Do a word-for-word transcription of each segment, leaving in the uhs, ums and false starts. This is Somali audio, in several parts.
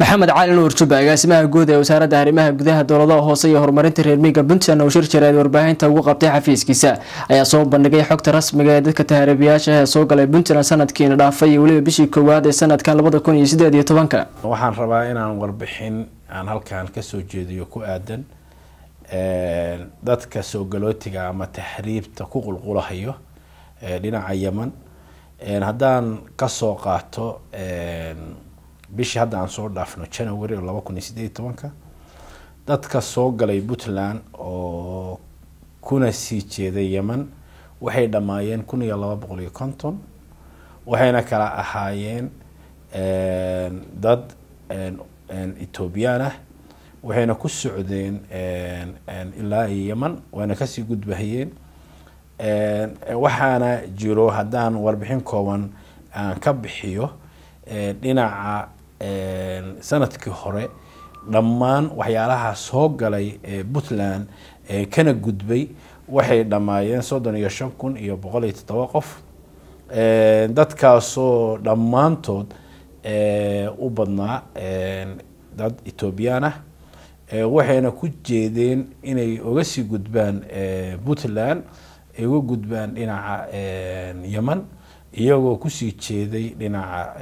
محمد علي نور جوبا agaasimaha guud ee wasaaradda arrimaha gudaha dowladda hoose iyo horumarinta reer miyiga Puntland oo shir jireed warbaahinta ugu qabtay xafiiskiisa ayaa soo bandhigay xogta rasmiga ee dadka tahriibayaasha ee soo galay Puntland sanadkiina dhaafay waliba bishii koowaad ee sanadkan laba kun iyo siddeed iyo toban waxaan rabaa inaan warbixin aan halkaan ka soo jeediyo ku aadan ee dadka soo galootiga ama tahriibta ku qulqulahayo ee dhinaca Yemen ee hadaan ka soo qaato ee bishi hadda aan soo dhaafno January laba kun iyo siddeed iyo toban dadka soo galay Puntland oo kuna sii jeeday Yemen waxay dhamaayeen kun iyo laba boqol iyo konton waxayna kala ahaayeen ee dad ee Ethiopian ah waxayna ku socdeen ee ilaa Yemen waana ka sii gudbahayeen ee waxaana jiro hadaan warbixin kooban aan ka bixiyo ee dhinaca ee sanadkii hore dhammaan waxyaalaha soo galay ee Puntland ee kana gudbay waxay dhamaayeen soddon iyo shan kun iyo boqol iyo toddoba qof ee dadkaas oo dhamaantood ee u badnaa ee dad Ethiopian ah ee waxayna ku jeedeen inay uga sii gudbaan ee Puntland ay uga gudbaan dhinaca ee Yemen iyagoo ku sii jeeday dhinaca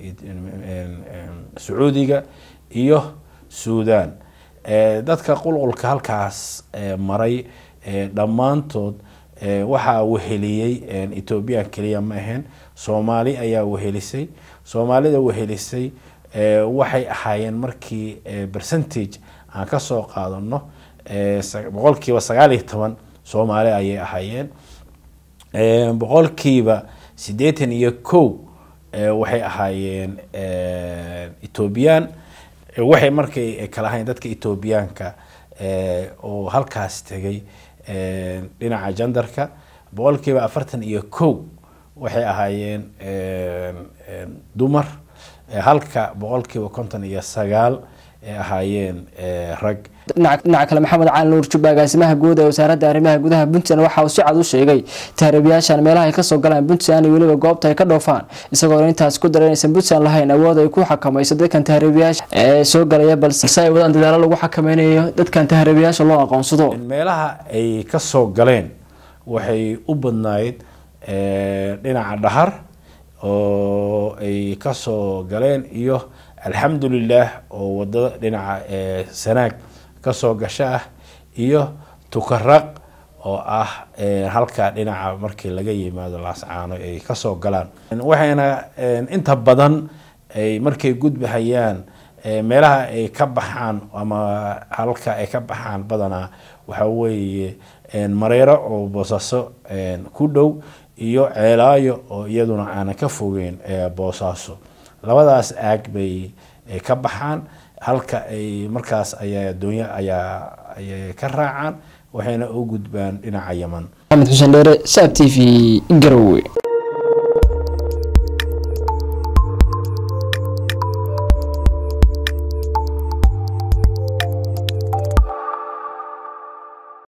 Sacuudiga iyo Suudaan ee dadka qulqulka halkaas ee maray ee dhamaantood ee waxa weheliyay Ethiopian kaliya ma ahayn Soomaali ayaa wehelisay Soomaalida wehelisay ee waxay ahaayeen markii percentage aan ka soo qaadano ee boqolkiiba sagaal iyo toban Soomaali ayay ahaayeen ee boqolkiiba siddeetan iyo kow ee waxay ahaayeen ee Ethiopian waxay markay kala ahayn dadka Ethiopianka ee oo halkaas tagay ee dhinaca jandarka boqolkiiba afartan iyo kow waxay ahaayeen ee dumar halka boqolkiiba konton iyo sagaal ee ahaayeen ee rag dhinaca kale Maxamed Cali Nuur Jubba agaasimaha guud ee wasaaradda arrimaha gudaha Puntland waxa uu si cad u sheegay tahriibayaashan meelaha ay ka soo galaan Puntland iyo waliba goobta ay ka dhoofaan isagoo intaas ku dareynaysan Puntland lahayn awood ay ku xakamayso dadkan tahriibayaasha ee soo galaya balse ay wadaan dadaalo lagu xakameynayo dadkan tahriibayaasha loo aqoonsado meelaha ay ka soo galeen waxay u badnaayeen ee dhinaca dhahar oo ay ka soo galeen iyo alxamdulillah oo wadada dhinaca ee Sanaag ka soo gasha iyo Tukaraq oo ah ee halka dhinaca markii laga yimaado Laascaano ay ka soo galaan waxayna inta badan ay markay gudbahayaan meelaha ay ka baxaan ama halka ay ka baxaan badana waxa weeye mareero oo Boosaaso ku dhow iyo Ceelaayo oo iyaduna aan ka fogeyn ee Boosaaso labadaas aag bay ka baxaan halka ay markaas ayaa doonyo ayaa ay ka raacaan waxayna u gudbaan dhinaca Yemen. Maxamed Xuseen Dheere, S A B T V, Garowe.